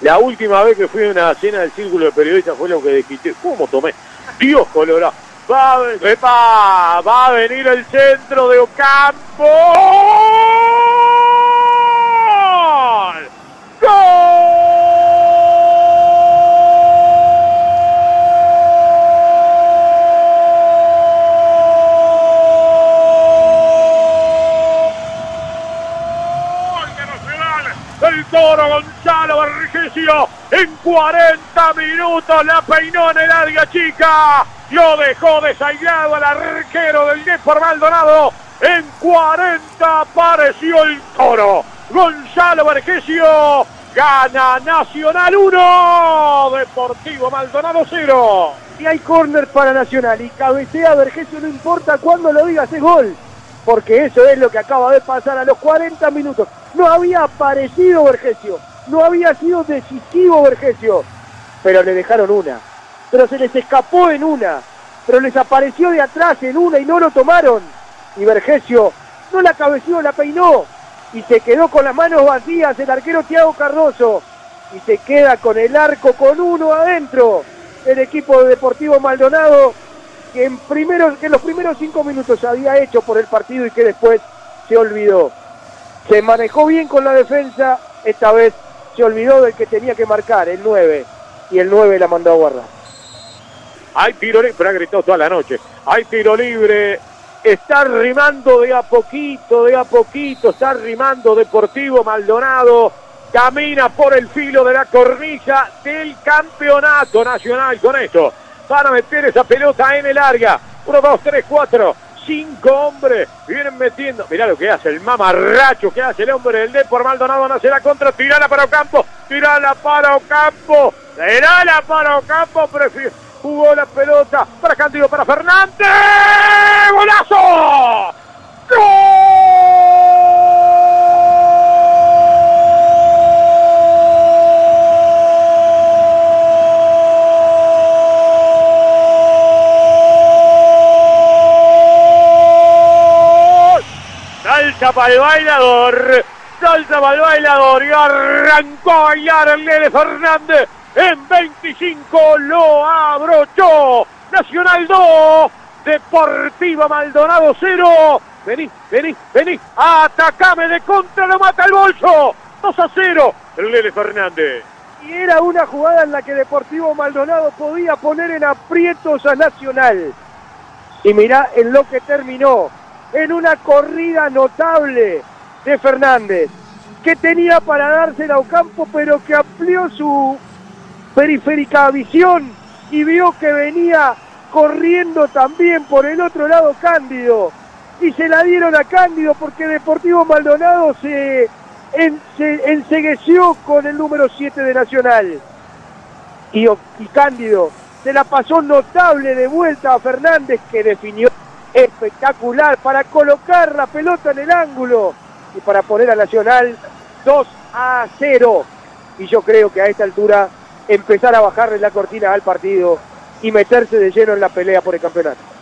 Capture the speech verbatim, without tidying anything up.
La última vez que fui a una cena del círculo de periodistas fue lo que desquité. ¿Cómo tomé? Dios colorado. Va a, venir, ¡epa! Va a venir el centro de Ocampo. ¡Gol! El Toro Gonzalo Vergesio en cuarenta minutos la peinó en el área chica, lo dejó desairado al arquero del Depor Maldonado. En cuarenta apareció el Toro Gonzalo Vergesio. Gana Nacional uno, Deportivo Maldonado cero. Y hay córner para Nacional y cabecea Vergesio, no importa cuándo lo digas, es gol. Porque eso es lo que acaba de pasar a los cuarenta minutos. No había aparecido Vergesio, no había sido decisivo Vergesio, pero le dejaron una, pero se les escapó en una, pero les apareció de atrás en una y no lo tomaron. Y Vergesio no la cabeció, la peinó y se quedó con las manos vacías el arquero Thiago Cardoso y se queda con el arco con uno adentro el equipo de Deportivo Maldonado, que en, primero, que en los primeros cinco minutos había hecho por el partido y que después se olvidó. Se manejó bien con la defensa, esta vez se olvidó del que tenía que marcar, el nueve, y el nueve la mandó a guardar. Hay tiro libre, pero ha gritado toda la noche. Hay tiro libre, está rimando de a poquito, de a poquito, está rimando Deportivo Maldonado, camina por el filo de la cornisa del campeonato nacional con esto. Van a meter esa pelota en el área. Uno, dos, tres, cuatro, cinco hombres vienen metiendo. Mirá lo que hace el mamarracho que hace el hombre del Depor Maldonado. Nace la contra, tirala para Ocampo, tirala para Ocampo, tirala para Ocampo. Prefiero, jugó la pelota para Cándido, para Fernández. ¡Golazo! ¡Gol! Salta para el bailador, salta para el bailador y arrancó a bailar el Lele Fernández. En veinticinco lo abrochó. Nacional dos, Deportivo Maldonado cero. Vení, vení, vení, atacame de contra, lo mata el bolso. dos a cero, el Lele Fernández. Y era una jugada en la que Deportivo Maldonado podía poner en aprietos a Nacional. Y mirá en lo que terminó. En una corrida notable de Fernández, que tenía para dársela a Ocampo, pero que amplió su periférica visión y vio que venía corriendo también por el otro lado Cándido, y se la dieron a Cándido porque Deportivo Maldonado se, en, se encegueció con el número siete de Nacional, y, y Cándido se la pasó notable de vuelta a Fernández, que definió espectacular para colocar la pelota en el ángulo y para poner a Nacional dos a cero. Y yo creo que a esta altura empezar a bajarle la cortina al partido y meterse de lleno en la pelea por el campeonato.